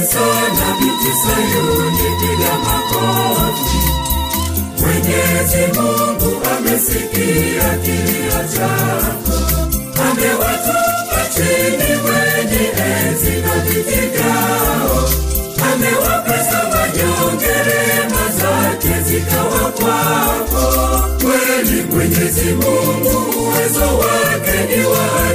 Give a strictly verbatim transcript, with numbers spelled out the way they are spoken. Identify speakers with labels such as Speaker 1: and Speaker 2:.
Speaker 1: sana binti Sayuni, piga makofi. Mwenyezi Mungu amesikia kilio chako, amewatupa chini wenye enzi na viti vyao, amewapesa wanyonge, rehema zake zikawa kwako. Kweli Mwenyezi Mungu uwezo wake ni wa